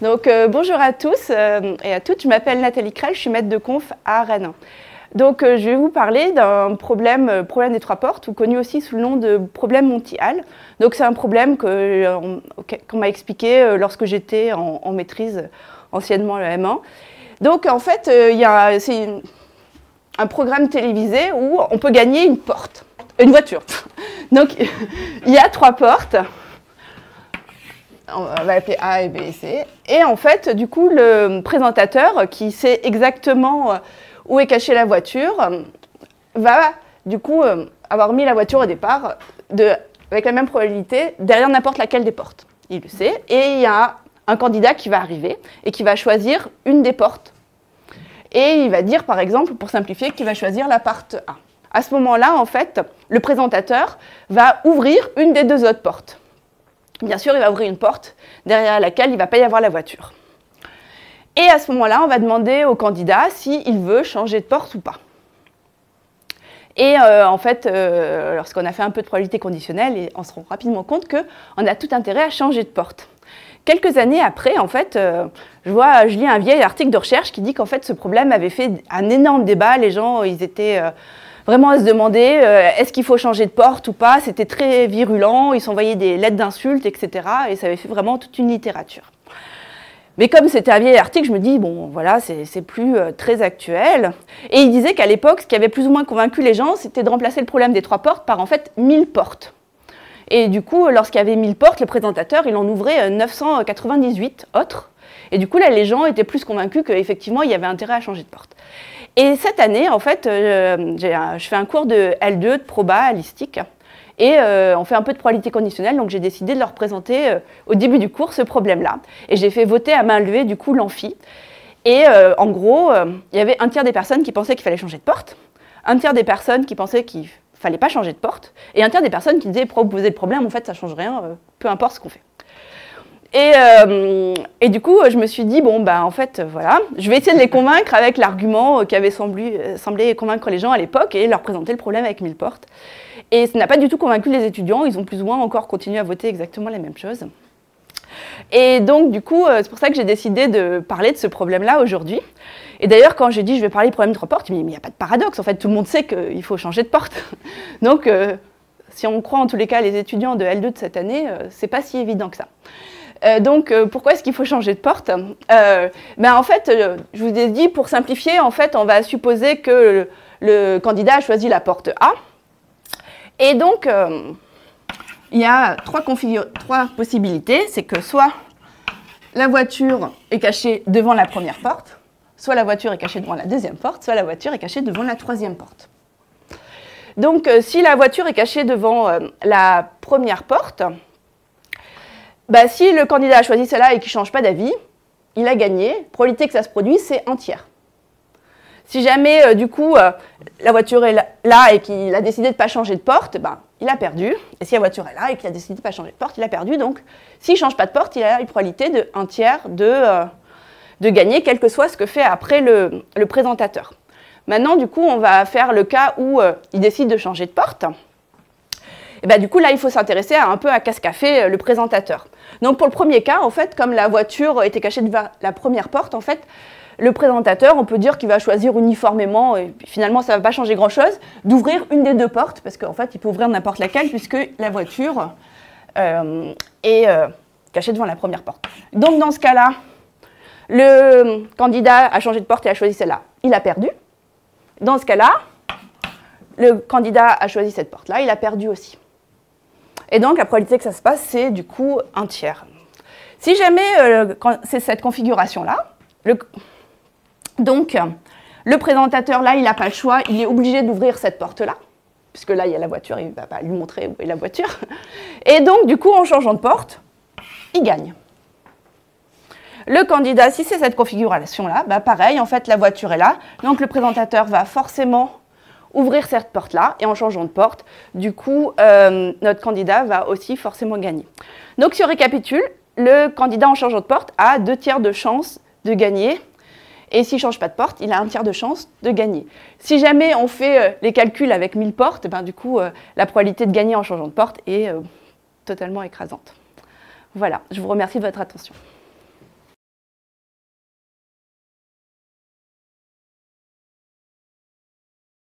Donc bonjour à tous et à toutes, je m'appelle Nathalie Crel, je suis maître de conf à Rennes. Donc je vais vous parler d'un problème des trois portes, ou connu aussi sous le nom de problème Monty-Hall. Donc c'est un problème qu'on m'a expliqué lorsque j'étais en maîtrise, anciennement le M1. Donc en fait, c'est un programme télévisé où on peut gagner une voiture. Donc il y a trois portes. On va appeler A et B et C. Et en fait, du coup, le présentateur qui sait exactement où est cachée la voiture va, du coup, avoir mis la voiture au départ avec la même probabilité derrière n'importe laquelle des portes. Il le sait. Et il y a un candidat qui va arriver et qui va choisir une des portes. Et il va dire, par exemple, pour simplifier, qu'il va choisir la porte A. À ce moment-là, en fait, le présentateur va ouvrir une des deux autres portes. Bien sûr, il va ouvrir une porte derrière laquelle il ne va pas y avoir la voiture. Et à ce moment-là, on va demander au candidat s'il veut changer de porte ou pas. Et en fait, lorsqu'on a fait un peu de probabilité conditionnelle, on se rend rapidement compte qu'on a tout intérêt à changer de porte. Quelques années après, en fait, je lis un vieil article de recherche qui dit qu'en fait, ce problème avait fait un énorme débat. Les gens, ils étaient vraiment à se demander est-ce qu'il faut changer de porte ou pas. C'était très virulent, ils s'envoyaient des lettres d'insultes, etc. Et ça avait fait vraiment toute une littérature. Mais comme c'était un vieil article, je me dis, bon, voilà, c'est plus très actuel. Et il disait qu'à l'époque, ce qui avait plus ou moins convaincu les gens, c'était de remplacer le problème des trois portes par en fait 1000 portes. Et du coup, lorsqu'il y avait 1000 portes, le présentateur, il en ouvrait 998 autres. Et du coup, là, les gens étaient plus convaincus qu'effectivement, il y avait intérêt à changer de porte. Et cette année, en fait, je fais un cours de L2 de proba à l'ISTIC. Et on fait un peu de probabilité conditionnelle, donc j'ai décidé de leur présenter au début du cours ce problème-là. Et j'ai fait voter à main levée, du coup, l'amphi. Et en gros, il y avait un tiers des personnes qui pensaient qu'il fallait changer de porte, un tiers des personnes qui pensaient qu'il fallait pas changer de porte, et un tiers des personnes qui disaient, pour poser le problème, en fait, ça change rien, peu importe ce qu'on fait. Et du coup, je me suis dit, bon, bah, en fait, voilà, je vais essayer de les convaincre avec l'argument qui avait semblé convaincre les gens à l'époque et leur présenter le problème avec 1000 portes. Et ça n'a pas du tout convaincu les étudiants, ils ont plus ou moins encore continué à voter exactement la même chose. Et donc, du coup, c'est pour ça que j'ai décidé de parler de ce problème-là aujourd'hui. Et d'ailleurs, quand j'ai dit je vais parler du problème de trois portes, mais il n'y a pas de paradoxe, en fait, tout le monde sait qu'il faut changer de porte. Donc, si on croit en tous les cas les étudiants de L2 de cette année, c'est pas si évident que ça. Donc, pourquoi est-ce qu'il faut changer de porte En fait, je vous ai dit, pour simplifier, en fait, on va supposer que le candidat a choisi la porte A. Et donc, il y a trois possibilités. C'est que soit la voiture est cachée devant la première porte, soit la voiture est cachée devant la deuxième porte, soit la voiture est cachée devant la troisième porte. Donc, si la voiture est cachée devant la première porte, si le candidat a choisi celle-là et qu'il ne change pas d'avis, il a gagné. La probabilité que ça se produise, c'est un tiers. Si jamais, du coup, la voiture est là et qu'il a décidé de ne pas changer de porte, il a perdu. Et si la voiture est là et qu'il a décidé de ne pas changer de porte, il a perdu. Donc, s'il ne change pas de porte, il a une probabilité de 1 tiers de gagner, quel que soit ce que fait après le présentateur. Maintenant, du coup, on va faire le cas où il décide de changer de porte. Et du coup, là, il faut s'intéresser un peu à ce qu'a fait le présentateur. Donc, pour le premier cas, en fait, comme la voiture était cachée devant la première porte, en fait, le présentateur, on peut dire qu'il va choisir uniformément, et finalement, ça ne va pas changer grand-chose, d'ouvrir une des deux portes, parce qu'en fait, il peut ouvrir n'importe laquelle, puisque la voiture est cachée devant la première porte. Donc, dans ce cas-là, le candidat a changé de porte et a choisi celle-là. Il a perdu. Dans ce cas-là, le candidat a choisi cette porte-là, il a perdu aussi. Et donc, la probabilité que ça se passe, c'est du coup 1 tiers. Si jamais c'est cette configuration-là, donc le présentateur, là, il n'a pas le choix, il est obligé d'ouvrir cette porte-là, puisque là, il y a la voiture, il ne va pas lui montrer où est la voiture. Et donc, du coup, en changeant de porte, il gagne. Le candidat, si c'est cette configuration-là, pareil, en fait, la voiture est là, donc le présentateur va forcément ouvrir cette porte-là, et en changeant de porte, du coup, notre candidat va aussi forcément gagner. Donc, si on récapitule, le candidat en changeant de porte a 2 tiers de chance de gagner, et s'il ne change pas de porte, il a 1 tiers de chance de gagner. Si jamais on fait les calculs avec 1000 portes, du coup, la probabilité de gagner en changeant de porte est totalement écrasante. Voilà, je vous remercie de votre attention.